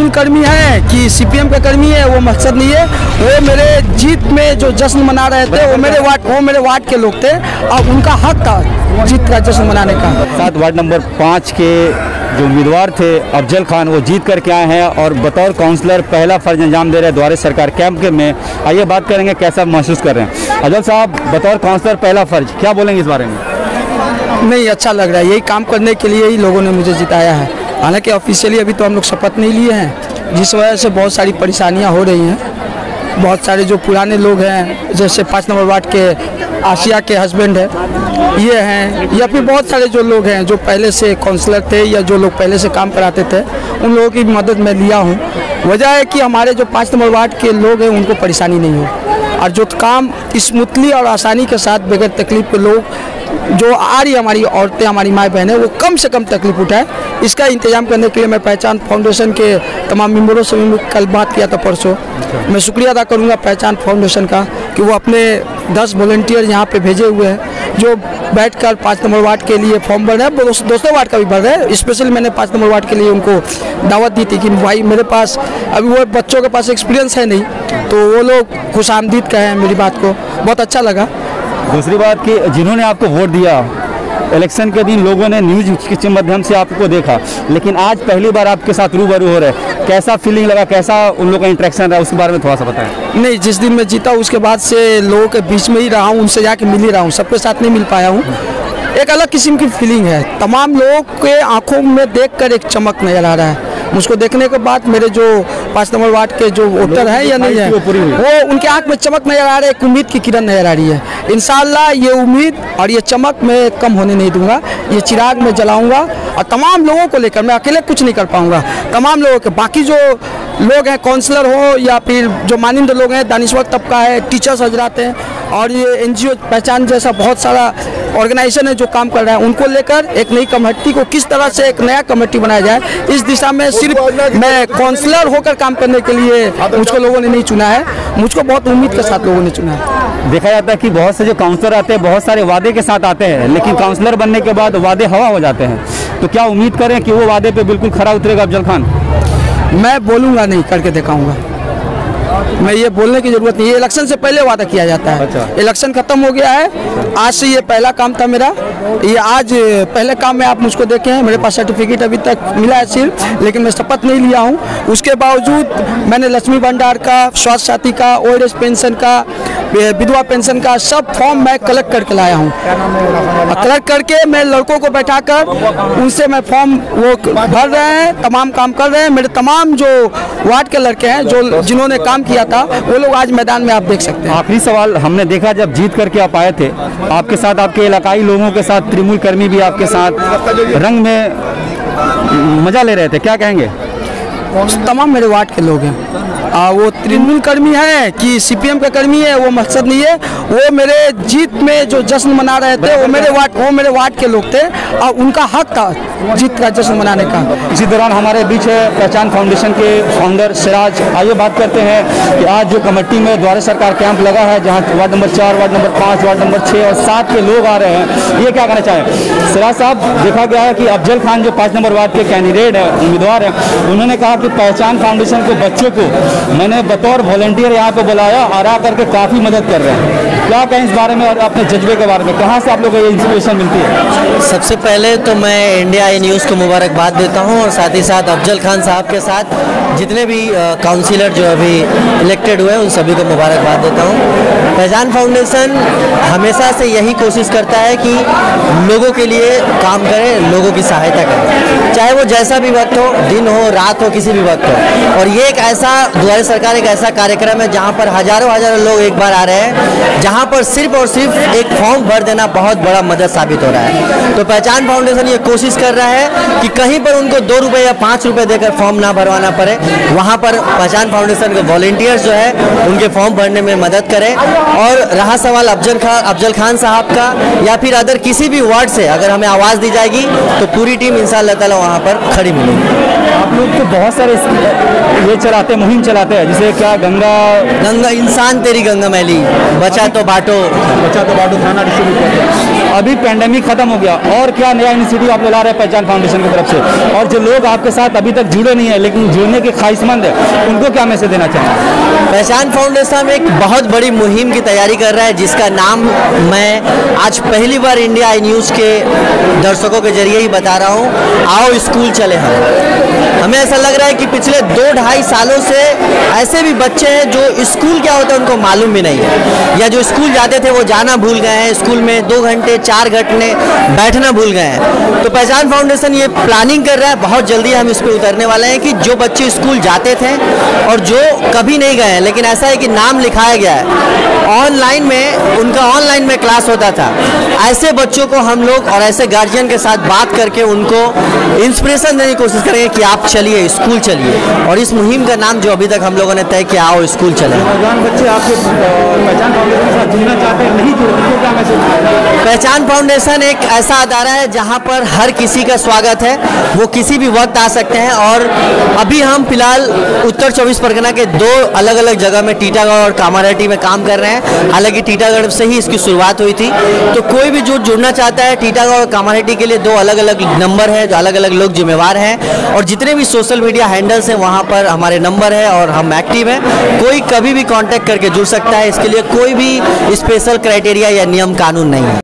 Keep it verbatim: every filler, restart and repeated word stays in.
तृणमूल कर्मी है कि सीपीएम का कर्मी है वो मकसद नहीं है। वो मेरे जीत में जो जश्न मना रहे थे वो मेरे वार्ड वो मेरे वार्ड के लोग थे और उनका हक था जीत का जश्न मनाने का। सात वार्ड नंबर पाँच के जो उम्मीदवार थे अफजल खान वो जीत करके आए हैं और बतौर काउंसलर पहला फर्ज अंजाम दे रहे हैं द्वारे सरकार कैंप के में। आइए बात करेंगे कैसा महसूस कर रहे हैं। अफजल साहब बतौर काउंसलर पहला फर्ज क्या बोलेंगे इस बारे में? नहीं, अच्छा लग रहा है। यही काम करने के लिए ही लोगों ने मुझे जिताया है। हालांकि ऑफिशियली अभी तो हम लोग शपथ नहीं लिए हैं, जिस वजह से बहुत सारी परेशानियां हो रही हैं। बहुत सारे जो पुराने लोग हैं जैसे पाँच नंबर वार्ड के आशिया के हस्बैंड है ये हैं, या फिर बहुत सारे जो लोग हैं जो पहले से काउंसलर थे या जो लोग पहले से काम कराते थे उन लोगों की मदद मैं लिया हूँ। वजह है कि हमारे जो पाँच नंबर वार्ड के लोग हैं उनको परेशानी नहीं हो और जो काम स्मूथली और आसानी के साथ बगैर तकलीफ के लोग जो आ रही हमारी औरतें हमारी माँ बहनें वो कम से कम तकलीफ उठाए, इसका इंतजाम करने के लिए मैं पहचान फाउंडेशन के तमाम मेम्बरों से भी कल बात किया था परसों। मैं शुक्रिया अदा करूंगा पहचान फाउंडेशन का कि वो अपने दस वॉलंटियर यहाँ पे भेजे हुए हैं जो बैठकर पाँच नंबर वार्ड के लिए फॉर्म भर रहे हैं। दोस्तों वार्ड का भी भर रहे हैं। स्पेशली मैंने पाँच नंबर वार्ड के लिए उनको दावत दी थी कि भाई मेरे पास अभी वो बच्चों के पास एक्सपीरियंस है नहीं, तो वो लोग खुश आमदीद कहे हैं मेरी बात को, बहुत अच्छा लगा। दूसरी बात कि जिन्होंने आपको वोट दिया इलेक्शन के दिन लोगों ने न्यूज़ के माध्यम से आपको देखा, लेकिन आज पहली बार आपके साथ रूबरू हो रहे, कैसा फीलिंग लगा, कैसा उन लोगों का इंटरेक्शन रहा, उसके बारे में थोड़ा सा बताएं। नहीं, जिस दिन मैं जीता उसके बाद से लोगों के बीच में ही रहा हूँ, उनसे जाके मिल ही रहा हूँ, सबके साथ नहीं मिल पाया हूँ। एक अलग किस्म की फीलिंग है। तमाम लोगों के आंखों में देखकर एक चमक नजर आ रहा है। मुझको देखने के बाद मेरे जो पाँच नंबर वार्ड के जो वोटर हैं या नहीं है वो उनके आंख में चमक नजर आ रहा है, एक उम्मीद की किरण नजर आ रही है। इंशाल्लाह ये उम्मीद और ये चमक मैं कम होने नहीं दूंगा, ये चिराग मैं जलाऊंगा और तमाम लोगों को लेकर, मैं अकेले कुछ नहीं कर पाऊंगा, तमाम लोगों के बाकी जो लोग हैं काउंसलर हो या फिर जो मानिंद लोग हैं, दानिश्वर तबका है, टीचर्स हजरात हैं और ये एनजीओ पहचान जैसा बहुत सारा ऑर्गेनाइजेशन है जो काम कर रहा है, उनको लेकर एक नई कमेटी को किस तरह से एक नया कमेटी बनाया जाए, इस दिशा में सिर्फ मैं काउंसलर होकर काम करने के लिए मुझको लोगों ने नहीं चुना है, मुझको बहुत उम्मीद के साथ लोगों ने चुना है। देखा जाता है कि बहुत से जो काउंसलर आते हैं बहुत सारे वादे के साथ आते हैं, लेकिन काउंसलर बनने के बाद वादे हवा हो जाते हैं, तो क्या उम्मीद करें कि वो वादे पे बिल्कुल खरा उतरेगा अफजल खान? मैं बोलूँगा नहीं, करके दिखाऊंगा। मैं ये बोलने की जरूरत नहीं है, इलेक्शन से पहले वादा किया जाता है। अच्छा। इलेक्शन खत्म हो गया है, आज से ये पहला काम था मेरा, ये आज पहले काम में आप मुझको देखे हैं। मेरे पास सर्टिफिकेट अभी तक मिला है सिर्फ, लेकिन मैं शपथ नहीं लिया हूँ। उसके बावजूद मैंने लक्ष्मी भंडार का, स्वास्थ्य साथी का, ओल्ड एज पेंशन का, विधवा पेंशन का सब फॉर्म मैं कलेक्ट करके लाया हूँ। कलेक्ट करके मैं लड़कों को बैठाकर उनसे मैं फॉर्म वो भर रहे हैं, तमाम काम कर रहे हैं। मेरे तमाम जो वार्ड के लड़के हैं जो जिन्होंने काम किया था वो लोग आज मैदान में आप देख सकते हैं। आखिरी सवाल, हमने देखा जब जीत करके आप आए थे, आपके साथ आपके इलाकाई लोगों के साथ तृणमूल कर्मी भी आपके साथ रंग में मजा ले रहे थे, क्या कहेंगे? तमाम मेरे वार्ड के लोग हैं, आ, वो तृणमूल कर्मी है कि सीपीएम का कर्मी है वो मकसद नहीं है। वो मेरे जीत में जो जश्न मना रहे थे वो मेरे वार्ड वो मेरे वार्ड के लोग थे और उनका हक था जीत का जश्न मनाने का। इसी दौरान हमारे बीच है पहचान फाउंडेशन के फाउंडर सिराज। आइए बात करते हैं कि आज जो कमेटी में द्वारे सरकार कैंप लगा है, जहाँ वार्ड नंबर चार, वार्ड नंबर पाँच, वार्ड नंबर छः और सात के लोग आ रहे हैं, ये क्या कहना चाहें? सिराज साहब, देखा गया है कि अफजल खान जो पाँच नंबर वार्ड के कैंडिडेट है, उम्मीदवार हैं, उन्होंने कहा कि पहचान फाउंडेशन के बच्चों को मैंने बतौर वॉलंटियर यहाँ पे बुलाया और आ करके काफ़ी मदद कर रहे हैं। क्या कहें इस बारे में और अपने जज्बे के बारे में, कहाँ से आप लोगों को ये इंस्पिरेशन मिलती है? सबसे पहले तो मैं इंडिया आई न्यूज़ को मुबारकबाद देता हूँ और साथ ही साथ अफजल खान साहब के साथ जितने भी काउंसिलर जो अभी इलेक्टेड हुए हैं उन सभी को मुबारकबाद देता हूँ। पहचान फाउंडेशन हमेशा से यही कोशिश करता है कि लोगों के लिए काम करे, लोगों की सहायता करे, चाहे वो जैसा भी वक्त हो, दिन हो, रात हो, किसी भी वक्त हो। और ये एक ऐसा द्वारे सरकार एक ऐसा कार्यक्रम है जहाँ पर हजारों हजारों लोग एक बार आ रहे हैं, जहाँ पर सिर्फ और सिर्फ एक फॉर्म भर देना बहुत बड़ा मदद साबित हो रहा है। तो पहचान फाउंडेशन ये कोशिश कर रहा है कि कहीं पर उनको दो रुपये या पाँच रुपये देकर फॉर्म ना भरवाना पड़े, वहाँ पर पहचान फाउंडेशन के वॉलंटियर्स जो है उनके फॉर्म भरने में मदद करें। और रहा सवाल अफजल खान अफजल खान साहब का या फिर अदर किसी भी वार्ड से अगर हमें आवाज़ दी जाएगी तो पूरी टीम इंशाअल्लाह ताला वहाँ पर खड़ी मिलेगी। आप लोग तो बहुत सारे ये चलाते हैं, मुहिम चलाते हैं, जिसे क्या गंगा गंगा इंसान तेरी गंगा मैली, बचा तो बांटो, बचा तो बांटो, खाना डिस्ट्रीब्यूट करते हैं। अभी पेंडेमिक खत्म हो गया और क्या नया इनिशिएटिव आप लोग ला रहे हैं पहचान फाउंडेशन की तरफ से। और जो लोग आपके साथ अभी तक जुड़े नहीं है लेकिन जुड़ने के ख्वाहिशमंद है, उनको क्या मैसेज देना चाहेंगे? पहचान फाउंडेशन एक बहुत बड़ी मुहिम की तैयारी कर रहा है जिसका नाम मैं आज पहली बार इंडिया आई न्यूज़ के दर्शकों के जरिए ही बता रहा हूँ, आओ स्कूल चले हम। हमें ऐसा लग रहा है कि पिछले दो ढाई सालों से ऐसे भी बच्चे हैं जो स्कूल क्या होता है उनको मालूम भी नहीं है, या जो स्कूल जाते थे वो जाना भूल गए हैं, स्कूल में दो घंटे चार घंटे बैठना भूल गए हैं। तो पहचान फाउंडेशन ये प्लानिंग कर रहा है, बहुत जल्दी हम इस पर उतरने वाले हैं कि जो बच्चे स्कूल जाते थे और जो कभी नहीं गए हैं लेकिन ऐसा है कि नाम लिखाया गया है ऑनलाइन में, उनका ऑनलाइन में क्लास होता था, ऐसे बच्चों को हम लोग और ऐसे गार्जियन के साथ बात करके उनको इंस्पिरेशन देने की कोशिश करेंगे कि आप चलिए स्कूल चलिए। और इस मुहिम का नाम जो अभी तक हम लोगों ने तय किया, आओ स्कूल चले। नौजवान बच्चे आपके पहचान फाउंडेशन के साथ जुड़ना चाहते हैं, नहीं जुड़े, उनको क्या मैसेज? पहचान फाउंडेशन एक ऐसा अदारा है जहां पर हर किसी का स्वागत है, वो किसी भी वक्त आ सकते हैं। और अभी हम फिलहाल उत्तर चौबीस परगना के दो अलग अलग जगह में टीटागढ़ और कामारेड्डी में काम कर रहे हैं। हालांकि टीटागढ़ से ही इसकी शुरुआत हुई थी, तो कोई भी जो जुड़ना चाहता है टीटागढ़ और कामारेड्डी के लिए दो अलग अलग नंबर है, जो अलग अलग लोग जिम्मेवार हैं। और जितने भी सोशल मीडिया हैंडल्स हैं वहाँ पर हमारे नंबर है और हम एक्टिव हैं, कोई कभी भी कांटेक्ट करके जुड़ सकता है। इसके लिए कोई भी स्पेशल क्राइटेरिया या नियम कानून नहीं है।